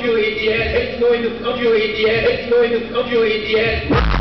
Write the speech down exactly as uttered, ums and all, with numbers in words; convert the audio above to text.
you in the ass. It's going to fuck you in the ass. It's going to fuck you in the ass.